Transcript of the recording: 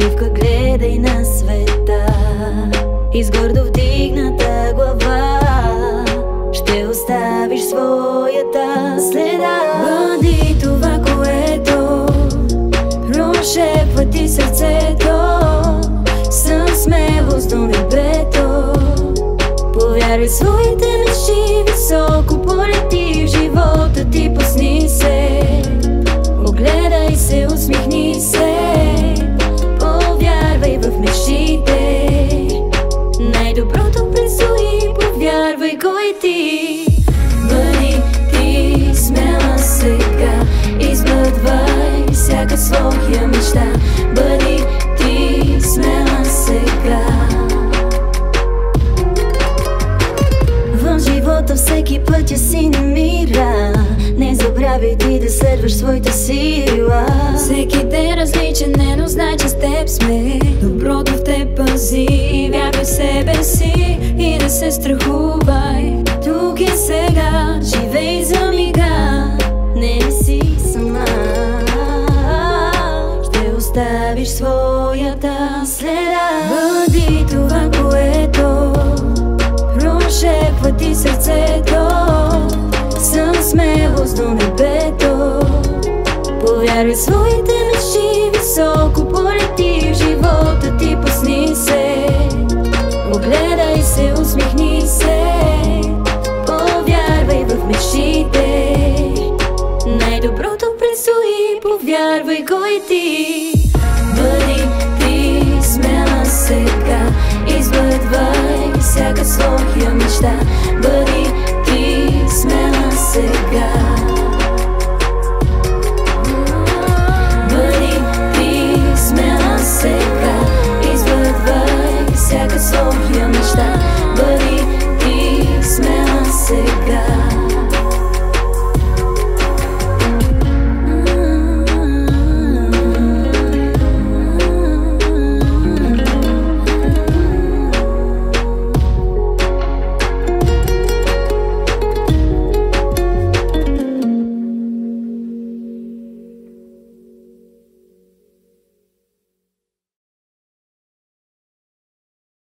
усмивка гледай на света и с гордо вдигната глава ще оставиш своята следа. Бъди това, което прошепва ти сърцето, със смелост до небето. Повярвай своите мечти, високо полети в живота ти, пусни се, огледай се, усмихни се, повярвай в мечтите. Най-доброто предстои, повярвай кой ти. Бъди ти смела сега, изблъдвай всяка своя мечта. Бъди ти смела сега. В живота всеки път я си намира, не забравяй ти да следваш своята сила. Всеки ден различен е, но знай, че с теб сме. Доброто в теб пази, вярвай в себе си и не се страхувай. Тук и сега, живей за мига, не си сама, ще оставиш своята следа. бъди това, което прошепва ти сърцето, със смелост до небето. Повярвай своите мечти, високо полети в живота ти, пусни се, огледай се, усмихни се, повярвай в мечтите. Най-доброто предстои, повярвай кой ти. Бъди ти смела сега, изблъдвай всяка своя мечта. Бъди